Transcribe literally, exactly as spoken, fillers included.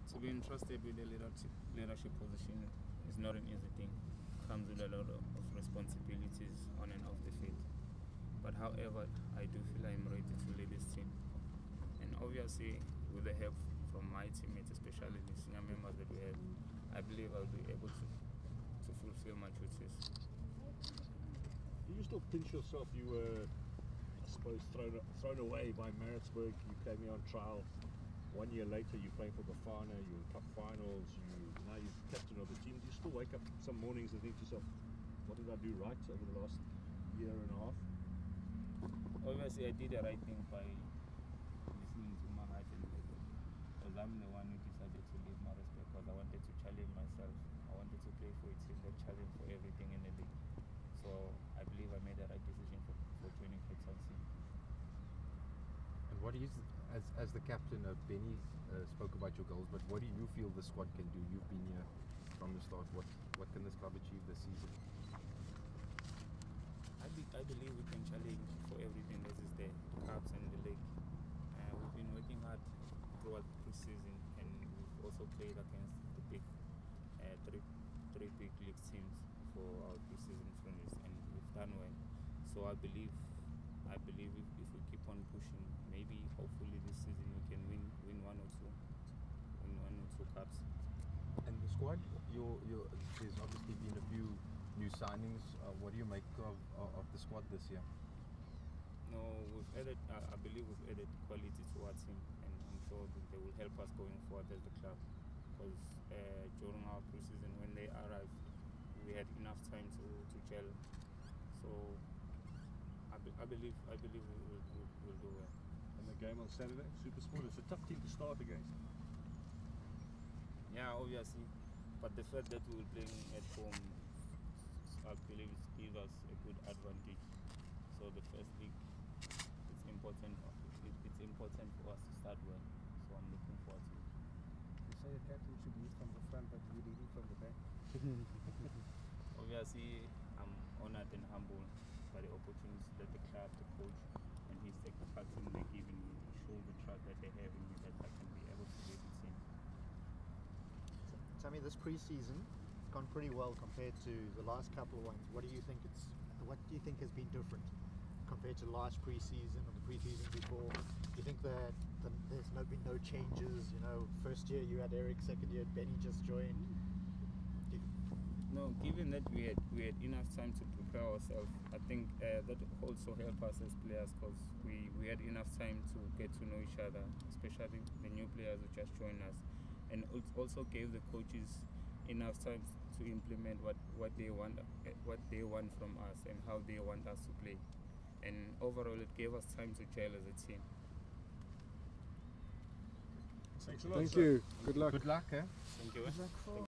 To be entrusted with a leadership, leadership position is not an easy thing. It comes with a lot of, of responsibilities on and off the field. But however, I do feel I'm ready to lead this team. And obviously, with the help from my teammates, especially the senior members that we have, I believe I'll be able to, to fulfill my duties. Do you still pinch yourself? You were, I suppose, thrown, thrown away by Maritzburg. You came here on trial. One year later, you're playing for Bafana, you're in cup finals, you, now you're captain of the team. Do you still wake up some mornings and think to yourself, what did I do right over the last year and a half? Obviously, I did the right thing by listening to my heart and ego. Because I'm the one who decided to leave Maritzburg because I wanted to challenge myself. I wanted to play for a team that challenged for everything in the league. So I believe I made the right decision for, for joining Thamsanqa. And what do you, as as the captain, uh, Benny uh, spoke about your goals, but what do you feel the squad can do? You've been here from the start. What what can this club achieve this season? I, be, I believe we can challenge for everything that is there, the cups and the league. Uh, we've been working hard throughout the pre-season, and we've also played against the big uh, three three big league teams for our pre-season friendlies, and we've done well. So I believe. I believe if, if we keep on pushing, maybe hopefully this season we can win win one or two, win one or two cups. And the squad, your your there's obviously been a few new signings. Uh, what do you make of, of of the squad this year? No, we've added. Uh, I believe we've added quality to our team, and I'm sure that they will help us going forward as the club. Because uh, during our pre-season, when they arrived, we had enough time to to gel. So. I, be, I believe I believe we will we'll, we'll do well. And the game on Saturday, Super Sport, it's a tough team to start against. Yeah, obviously, but the fact that we will play at home, I believe, it gives us a good advantage. So the first week, it's important. It, it's important for us to start well. So I'm looking forward to it. You say a captain should lead from the front, but you're leading from the back. Obviously, I'm honoured and humbled by the opportunities that the club, the coach, and his technical team they're giving me to show the trust that they have in me that I can be able to lead the team. Tell me, this pre-season has gone pretty well compared to the last couple of ones. What do you think it's? What do you think has been different compared to last pre-season or the pre-season before? Do you think that the, there's no been no changes? You know, first year you had Eric, second year Benny just joined. No, given that we had we had enough time to prepare ourselves, I think uh, that also helped us as players because we, we had enough time to get to know each other, especially the new players who just joined us, and also gave the coaches enough time to implement what, what they want what they want from us and how they want us to play, and overall it gave us time to gel as a team. Thanks a lot. Thank sir. you. Good luck. Good luck, eh? Thank you.